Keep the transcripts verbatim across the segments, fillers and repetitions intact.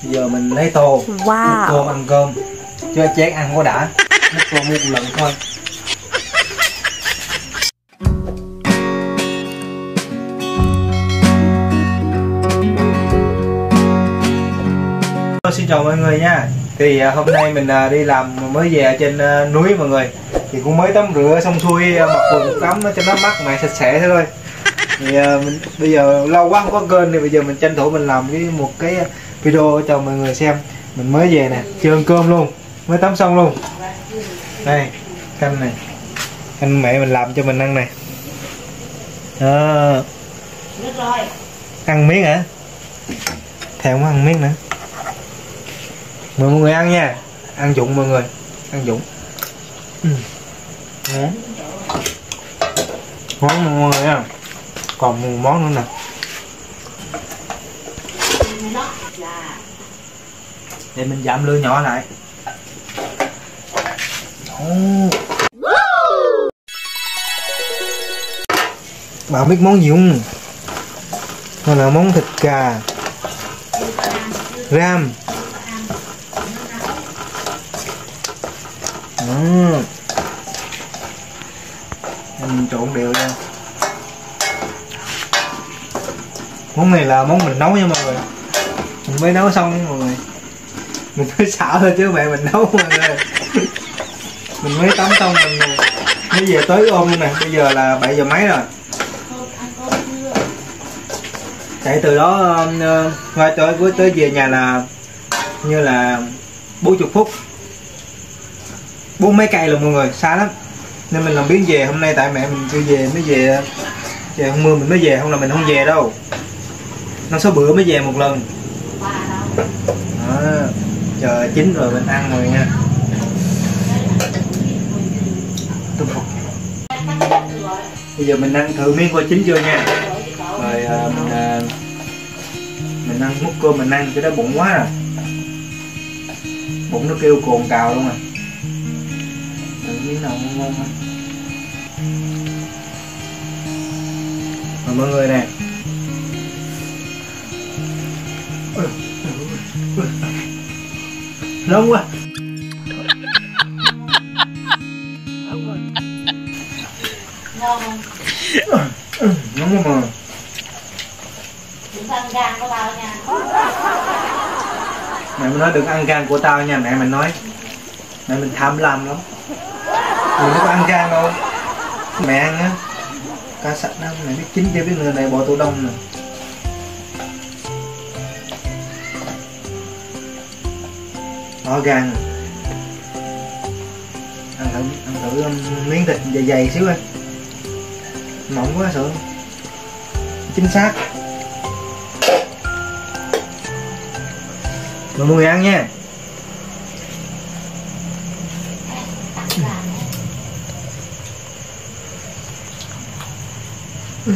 Giờ mình lấy tô, wow. múc cơm ăn cơm, chứ chén ăn có đã, múc tô mua một lần thôi. Xin chào mọi người nha. Thì hôm nay mình đi làm mới về trên núi mọi người. Thì cũng mới tắm rửa xong xuôi, mặc quần tắm nó cho nó mát mẻ sạch sẽ thế thôi. Thì mình bây giờ lâu quá không có kênh thì bây giờ mình tranh thủ mình làm cái một cái video cho mọi người xem. Mình mới về nè, chưa ăn cơm luôn, mới tắm xong luôn. Đây, canh này, canh mẹ mình làm cho mình ăn này. Đó. Ăn miếng hả? Thèm quá ăn miếng nữa. Mời mọi người ăn nha, ăn dụng mọi người, ăn dụng. Ừ. Món mọi người nha, còn một món nữa nè. Để mình giảm lửa nhỏ lại. Oh. Bạn biết món gì không? Đó là món thịt gà ram. Ừ. Mình trộn đều nha. Món này là món mình nấu nha mọi người. Mình mới nấu xong mọi người. Mình mới xạo thôi chứ mẹ mình nấu mọi người. Mình mới tắm xong mình mới về tới ôm luôn nè. Bây giờ là bảy giờ mấy rồi. Chạy từ đó qua uh, tới tới về nhà là như là bốn mươi phút. Bốn mấy cây là mọi người, xa lắm. Nên mình làm biến về hôm nay tại mẹ mình kêu về mới về. Trời không mưa mình mới về, không là mình không về đâu. Năm sáu bữa mới về một lần. Đó, chờ chín rồi mình ăn rồi nha. Bây giờ mình ăn thử miếng coi chín chưa nha. Rồi uh, mình, uh, mình ăn múc cơm mình ăn, cái đó bụng quá rồi. Bụng nó kêu cồn cào luôn à. Thử miếng nào ngon ngon không? Rồi mọi người nè. Nóng quá. Ngon không? Nóng quá mà. Đừng ăn gan của tao nha. Mẹ mình nói đừng ăn gan của tao nha, mẹ mình nói. Mẹ mình tham lam lắm. Mình không có ăn gan đâu. Mẹ ăn á, cá sạch đó, mẹ biết chín chưa biết người này bỏ tủ đông nè. Đó gan. Ăn thử, ăn thử um, miếng thịt dày dày xíu ơi. Mỏng quá sợ. Chính xác. Mời mọi người ăn nha. Ừ.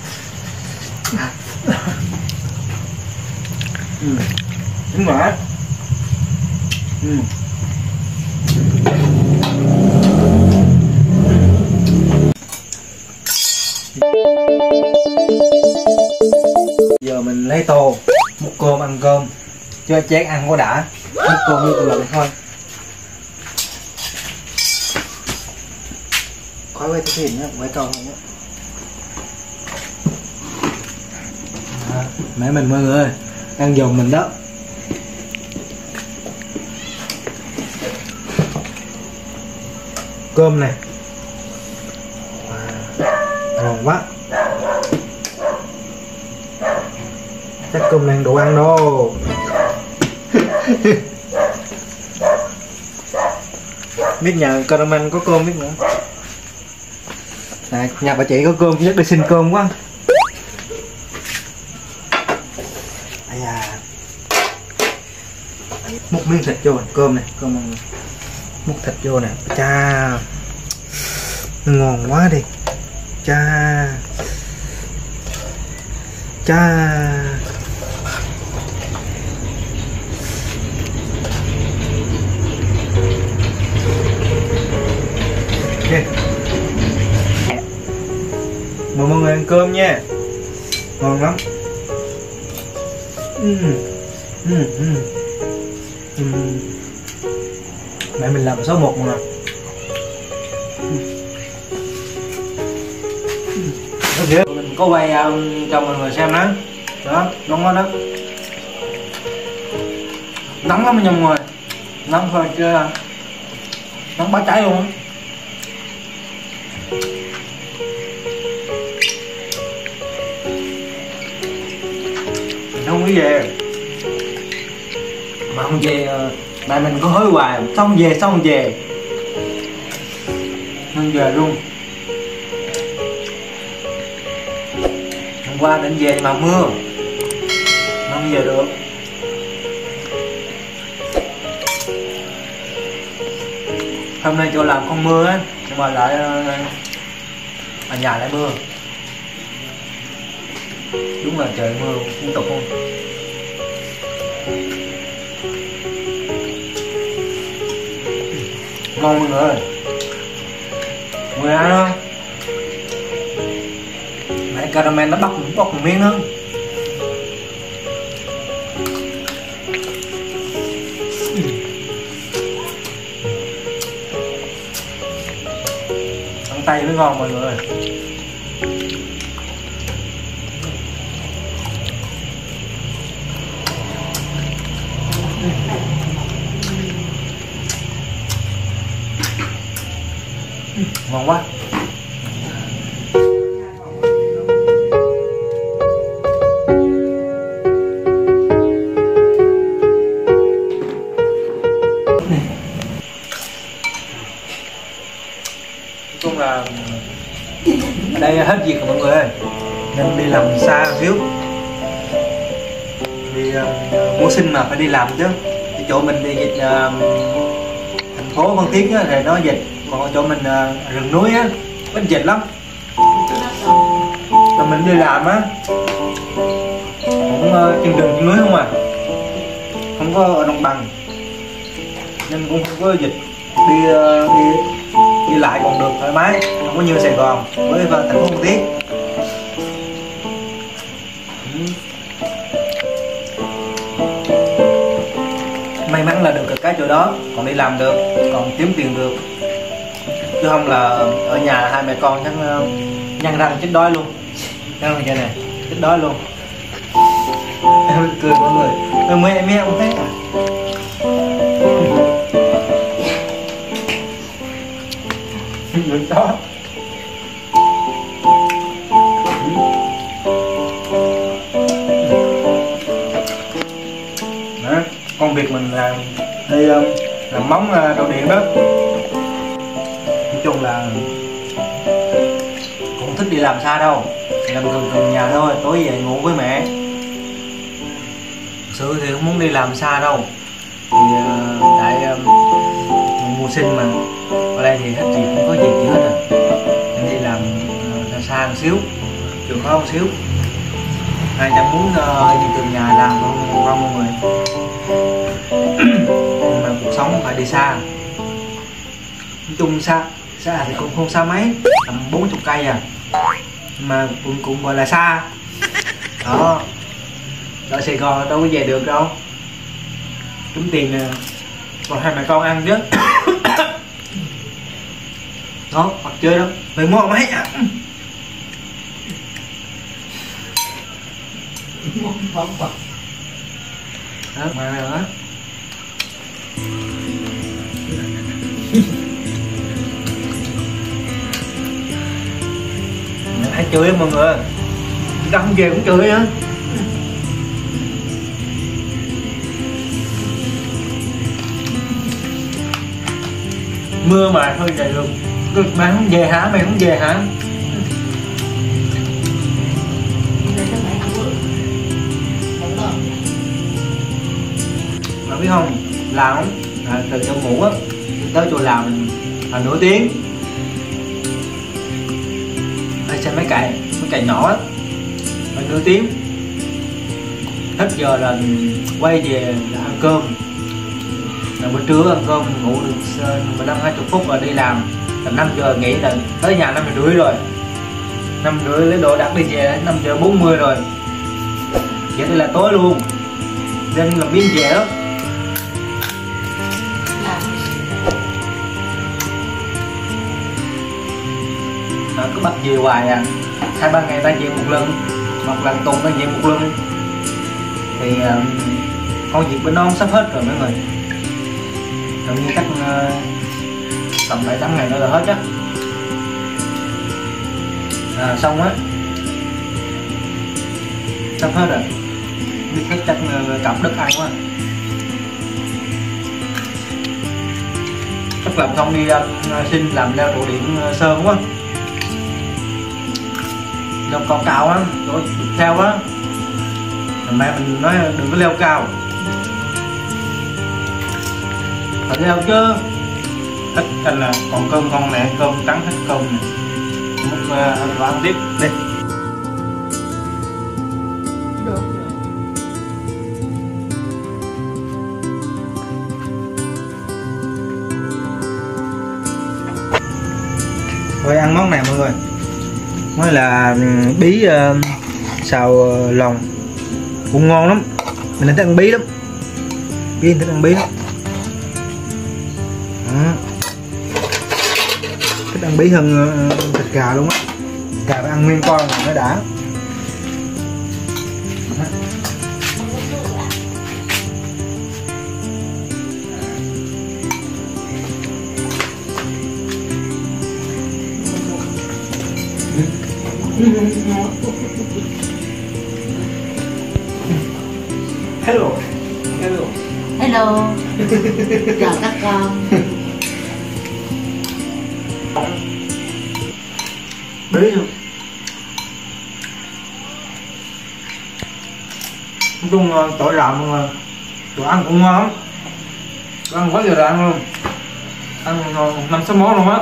Đúng rồi. Ừ. Giờ mình lấy tô, múc cơm ăn cơm, cho chén ăn có đã, múc cơm như một lần thôi. Khói quay cái hình á, quay câu không á. À, mẹ mình mọi người ơi, đang dồn mình đó. Cơm này à, ngon quá. Chắc cơm này đủ ăn đâu. Biết nhà con anh có cơm biết nữa. À, nhà bà chị có cơm chắc đi xin cơm quá. Ây da. Múc miếng thịt vô này, cơm này, cơm này. Múc thịt vô nè, cha ngon quá đi, cha cha okay. Mời mọi người ăn cơm nha, ngon lắm. uhm. ừ, ừ. Ừ. Mẹ mình làm số một mà. Ừ. Mình có quay uh, cho mọi người xem đó. Đó, nóng quá đó. Nóng lắm nha mọi người. Nóng thôi chứ nóng bá cháy luôn á. Mình không có về. Mà không về mẹ mình có hối hoài, xong về xong về nên về luôn. Hôm qua định về mà mưa không về được. Hôm nay chỗ làm không mưa á, nhưng mà lại ở nhà lại mưa. Đúng là trời mưa liên tục luôn. Ngon mọi người ơi. Mọi người ăn không? Mẹ caramel nó bóc bóc một miếng nữa. Ăn tay mới ngon mọi người ơi. Ngon quá. Nói chung là ở đây hết việc rồi mọi người ơi, nên đi làm xa một xíu. Đi uh, mua sinh mà phải đi làm chứ. Cái chỗ mình đi dịch uh, thành phố Phan Thiết á, thì nó dịch, còn ở chỗ mình uh, rừng núi á ít dịch lắm. Mà mình đi làm á cũng uh, trên rừng trên núi không à, không có ở đồng bằng nên cũng không có dịch. Đi uh, đi đi lại còn được thoải mái, không có như Sài Gòn với thành phố Phan Thiết. May mắn là được cái chỗ đó, còn đi làm được, còn kiếm tiền được, chứ không là ở nhà hai mẹ con chắc uh, nhăn răng chết đói luôn. Thấy không vậy này, chết đói luôn. Em cười mọi người, em mới em không thấy à. Được đó. Đó, công việc mình làm đi làm móng đồ điện đó. Nói chung là cũng thích đi làm xa đâu, làm gần gần nhà thôi, tối về ngủ với mẹ. Thực sự thì không muốn đi làm xa đâu, thì tại mùa sinh mà ở đây thì hết việc, không có việc gì hết rồi, nên đi làm ra xa một xíu, chịu khó một xíu. Ai chẳng muốn uh, đi từ nhà làm không, không mọi người. Mà cuộc sống phải đi xa. Nói chung xa, xa thì cũng không xa mấy, tầm bốn chục cây à, mà cũng cũng gọi là xa. Đó, ở Sài Gòn đâu có về được đâu, kiếm tiền còn hai mẹ con ăn chứ. Đó, hoặc chơi đâu, mày mua máy à. Đó, mà nữa. Hay chửi mọi người, người ta không về cũng chửi á. Mưa mà thôi vậy được. Mày không về hả? Mày không về hả? Mà biết không, làm à, từ trong ngủ á tới chỗ làm là nửa tiếng. Đây xem mấy cày, mấy cày nhỏ á, là nửa tiếng. Hết giờ là quay về là ăn cơm. Là bữa trưa ăn cơm ngủ được mười lăm hai mươi phút rồi đi làm. Tầm năm giờ nghỉ là tới nhà năm giờ rưỡi rồi. Năm rưỡi lấy đồ đặt đi về năm giờ bốn mươi rồi. Vậy đây là tối luôn. nên làm biếng dẻ đó. Nó cứ bắt về hoài à, hai ba ngày ta về một lần, một lần tuần ta về một lần. Thì uh, công việc bên nó sắp hết rồi mọi người, gần như chắc uh, tầm bảy tám ngày nữa là hết á. À, xong á, sắp hết rồi, biết hết chắc uh, cặp đất ăn quá. Chắc làm xong đi uh, xin làm leo trụ điện uh, sơn quá. Dòng cao cao á, rồi theo á. Mẹ mình nói đừng có leo cao, phải leo chứ. Hết canh là còn cơm con mẹ, cơm trắng hết cơm nè. Múc uh, ăn tiếp đi. Thôi ăn món này mọi người, mới là bí uh, xào uh, lòng cũng ngon lắm. Mình thích ăn bí lắm, bí thích ăn bí lắm. Đó. Thích ăn bí hơn uh, thịt gà luôn á. Gà phải ăn nguyên con rồi nó đã. Đó. Hello. Hello. Hello. Chào các con. Bí luôn. Nói chung tỏi rạm mà đồ ăn cũng ngon lắm. Đồ ăn quá giờ rồi ăn luôn. Ăn năm sáu món luôn á.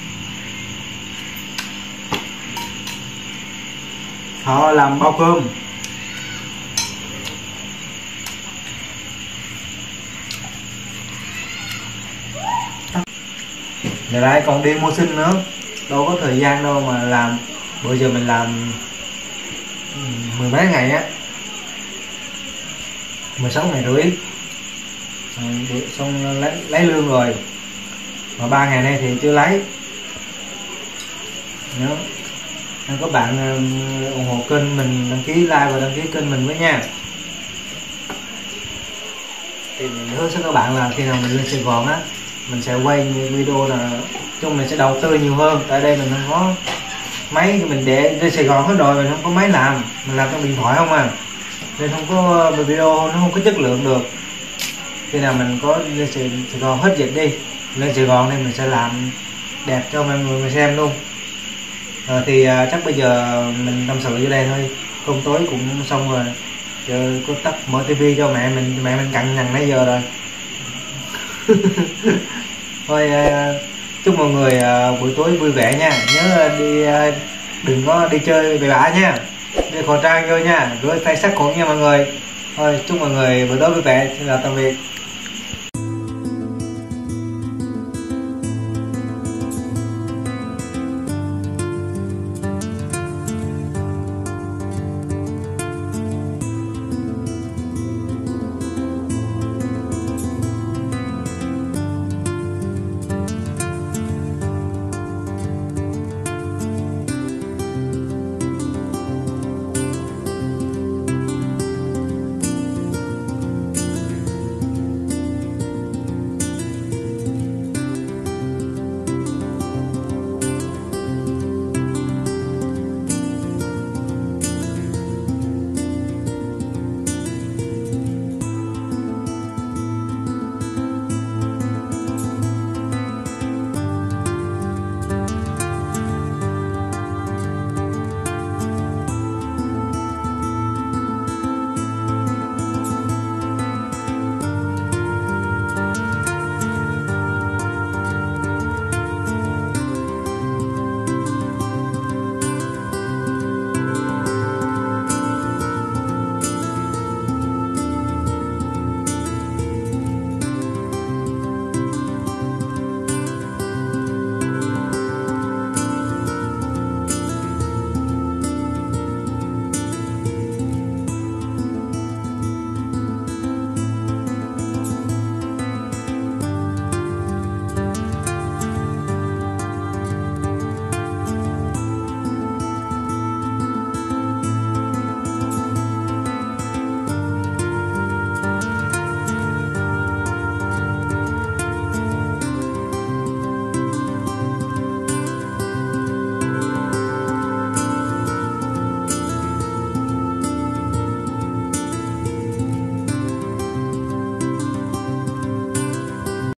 Họ làm bao cơm. Giờ đây còn đi mua sinh nữa, đâu có thời gian đâu mà làm. Bữa giờ mình làm mười mấy ngày á, mười sáu ngày rưỡi, xong lấy, lấy lương rồi, mà ba ngày nay thì chưa lấy nữa. Nên các bạn ủng hộ kênh mình, đăng ký like và đăng ký kênh mình với nha. Thì mình hứa với các bạn là khi nào mình lên Sài Gòn á, mình sẽ quay những video là chung mình sẽ đầu tư nhiều hơn. Tại đây mình không có máy, thì mình để lên Sài Gòn hết rồi, mình không có máy làm, mình làm trong điện thoại không à, nên không có video nó không có chất lượng được. Khi nào mình có lên Sài, Sài Gòn hết dịch đi, lên Sài Gòn nên mình sẽ làm đẹp cho mọi người mà xem luôn. Rồi thì uh, chắc bây giờ mình tâm sự dưới đây thôi, cơm tối cũng xong rồi. Giờ có tắt mở tivi cho mẹ mình, mẹ mình cằn nhằn nãy giờ rồi. Thôi uh, chúc mọi người uh, buổi tối vui vẻ nha. Nhớ uh, đi uh, đừng có đi chơi bể bả nha, đeo khẩu trang vô nha, rửa tay sát khuẩn nha mọi người. Thôi chúc mọi người buổi tối vui vẻ. Xin chào tạm biệt.